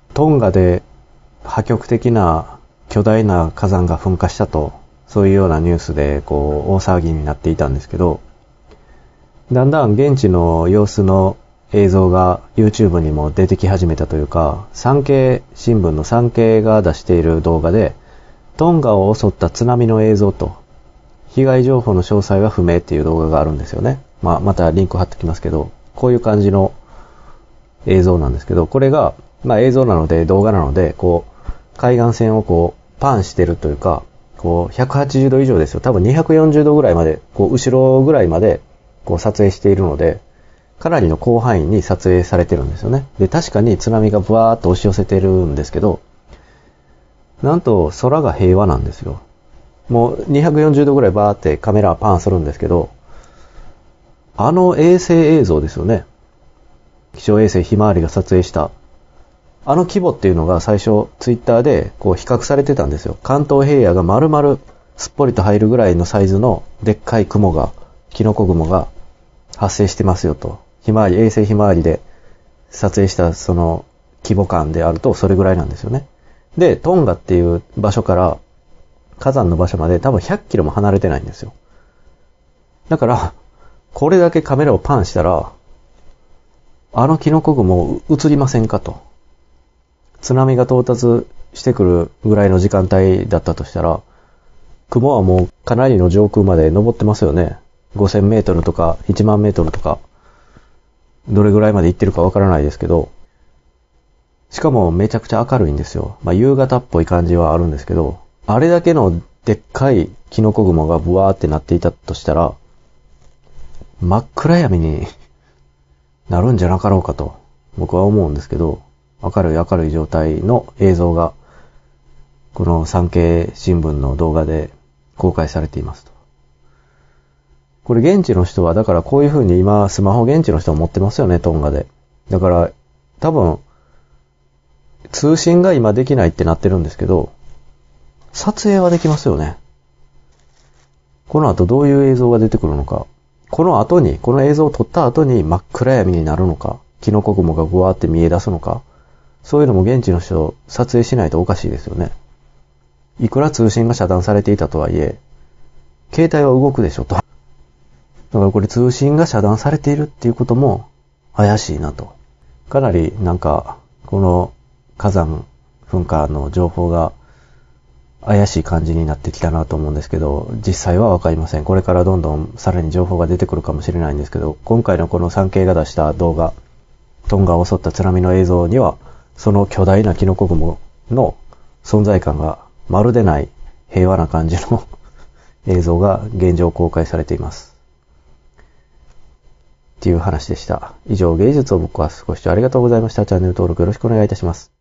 トンガで破局的な巨大な火山が噴火したと、そういうようなニュースで大騒ぎになっていたんですけど、だんだん現地の様子の映像が YouTube にも出てき始めたというか、産経新聞の産経が出している動画で、トンガを襲った津波の映像と、被害情報の詳細は不明っていう動画があるんですよね。またリンク貼ってきますけど、こういう感じの映像なんですけど、これが、映像なので、動画なので、海岸線をパンしてるというか、180度以上ですよ。多分240度ぐらいまで、後ろぐらいまで、撮影しているので、かなりの広範囲に撮影されてるんですよね。で、確かに津波がブワーっと押し寄せてるんですけど、なんと空が平和なんですよ。もう240度ぐらいバーってカメラはパンするんですけど、あの衛星映像ですよね。気象衛星ひまわりが撮影したあの規模っていうのが最初ツイッターで比較されてたんですよ。関東平野が丸々すっぽりと入るぐらいのサイズのでっかい雲が、キノコ雲が発生してますよと。ひまわり、衛星ひまわりで撮影したその規模感であるとそれぐらいなんですよね。で、トンガっていう場所から火山の場所まで多分100キロも離れてないんですよ。だから、これだけカメラをパンしたら、あのキノコ雲映りませんかと。津波が到達してくるぐらいの時間帯だったとしたら、雲はもうかなりの上空まで登ってますよね。5000メートルとか1万メートルとか、どれぐらいまで行ってるかわからないですけど、しかもめちゃくちゃ明るいんですよ。夕方っぽい感じはあるんですけど、あれだけのでっかいキノコ雲がブワーってなっていたとしたら、真っ暗闇になるんじゃなかろうかと僕は思うんですけど、明るい状態の映像がこの産経新聞の動画で公開されていますと。これ現地の人はだからこういう風に今スマホ現地の人は持ってますよね、トンガで。だから多分通信が今できないってなってるんですけど、撮影はできますよね。この後どういう映像が出てくるのか。この映像を撮った後に真っ暗闇になるのか、キノコ雲がブワーって見え出すのか、そういうのも現地の人撮影しないとおかしいですよね。いくら通信が遮断されていたとはいえ、携帯は動くでしょと。だからこれ通信が遮断されているっていうことも怪しいなと。かなりこの火山噴火の情報が怪しい感じになってきたなと思うんですけど、実際はわかりません。これからどんどんさらに情報が出てくるかもしれないんですけど、今回のこの産経が出した動画、トンガを襲った津波の映像には、その巨大なキノコ雲の存在感がまるでない平和な感じの映像が現状公開されています。っていう話でした。以上、芸術をぶっ壊す。ご視聴ありがとうございました。チャンネル登録よろしくお願いいたします。